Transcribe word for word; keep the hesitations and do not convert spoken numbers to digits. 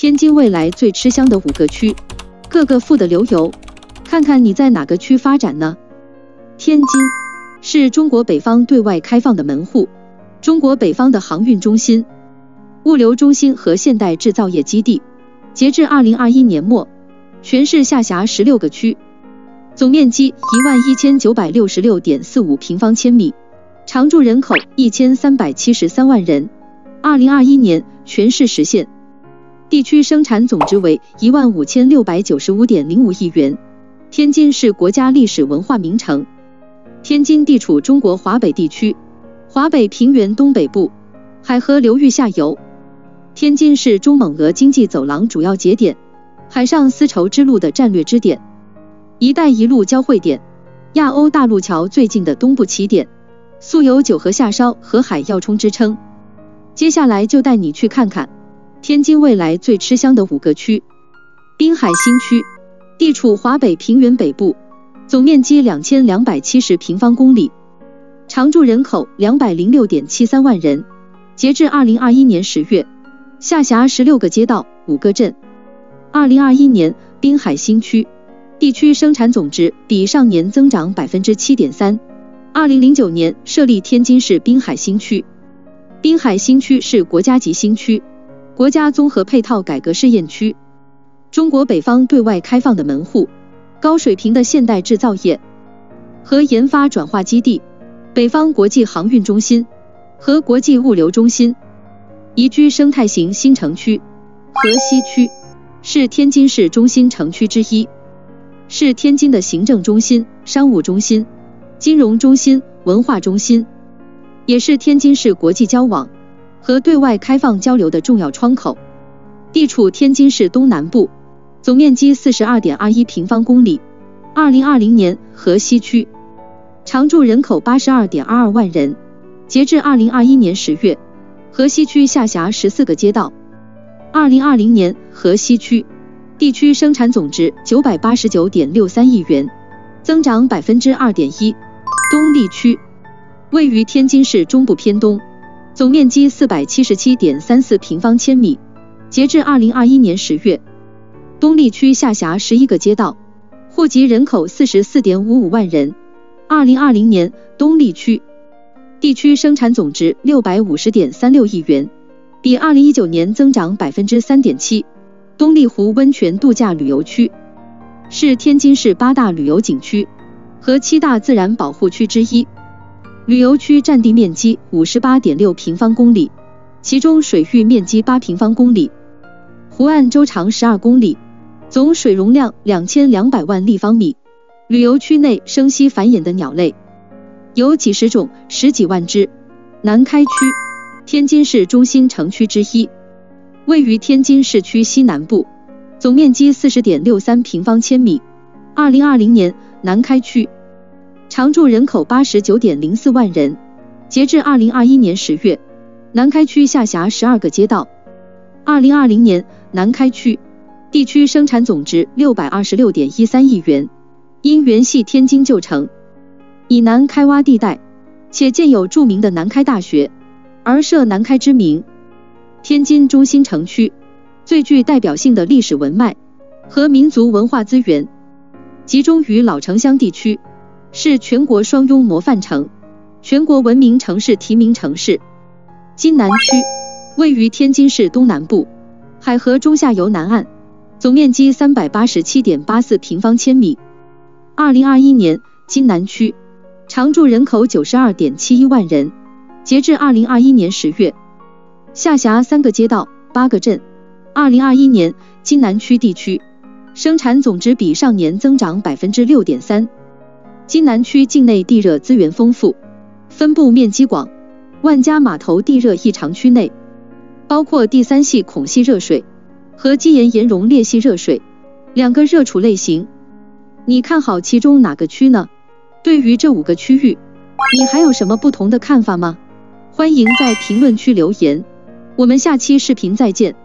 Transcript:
天津未来最吃香的五个区，各个富得流油，看看你在哪个区发展呢？天津是中国北方对外开放的门户，中国北方的航运中心、物流中心和现代制造业基地。截至二零二一年末，全市下辖十六个区，总面积一万一千九百六十六点四五平方千米，常住人口一千三百七十三万人。二零二一年全市实现地区生产总值为一万五千六百九十五点零五亿元。天津是国家历史文化名城。天津地处中国华北地区，华北平原东北部，海河流域下游。天津是中蒙俄经济走廊主要节点，海上丝绸之路的战略支点，一带一路交汇点，亚欧大陆桥最近的东部起点，素有九河下梢和海要冲之称。接下来就带你去看看天津未来最吃香的五个区。滨海新区地处华北平原北部，总面积两千两百七十平方公里，常住人口两百零六点七三万人。截至二零二一年十月，下辖十六个街道、五个镇。二零二一年，滨海新区地区生产总值比上年增长 百分之七点三。二零零九年设立天津市滨海新区。滨海新区是国家级新区，国家综合配套改革试验区，中国北方对外开放的门户，高水平的现代制造业和研发转化基地，北方国际航运中心和国际物流中心。宜居生态型新城区河西区是天津市中心城区之一，是天津的行政中心、商务中心、金融中心、文化中心，也是天津市国际交往和对外开放交流的重要窗口。地处天津市东南部，总面积 四十二点二一平方公里。二零二零年，河西区常住人口 八十二点二二万人。截至二零二一年十月，河西区下辖十四个街道。二零二零年，河西区地区生产总值 九百八十九点六三亿元，增长 百分之二点一。东丽区位于天津市中部偏东，总面积 四百七十七点三四平方千米。截至二零二一年十月，东丽区下辖十一个街道，户籍人口 四十四点五五万人。二零二零年，东丽区地区生产总值 六百五十点三六亿元，比二零一九年增长 百分之三点七。东丽湖温泉度假旅游区是天津市八大旅游景区和七大自然保护区之一，旅游区占地面积 五十八点六平方公里，其中水域面积八平方公里，湖岸周长十二公里，总水容量两千两百万立方米。旅游区内生息繁衍的鸟类有几十种，十几万只。南开区，天津市中心城区之一，位于天津市区西南部，总面积 四十点六三平方千米。二零二零年，南开区常住人口 八十九点零四万人。截至二零二一年十月，南开区下辖十二个街道。二零二零年，南开区地区生产总值 六百二十六点一三亿元，因原系天津旧城以南开挖地带，且建有著名的南开大学，而设南开之名。天津中心城区最具代表性的历史文脉和民族文化资源集中于老城乡地区，是全国双拥模范城、全国文明城市提名城市。津南区位于天津市东南部，海河中下游南岸，总面积 三百八十七点八四平方千米。二零二一年，津南区常住人口 九十二点七一万人。截至二零二一年十月，下辖三个街道、八个镇。二零二一年，津南区地区生产总值比上年增长 百分之六点三。津南区境内地热资源丰富，分布面积广，万家码头地热异常区内包括第三系孔系热水和基岩岩溶裂系热水两个热储类型。你看好其中哪个区呢？对于这五个区域，你还有什么不同的看法吗？欢迎在评论区留言，我们下期视频再见。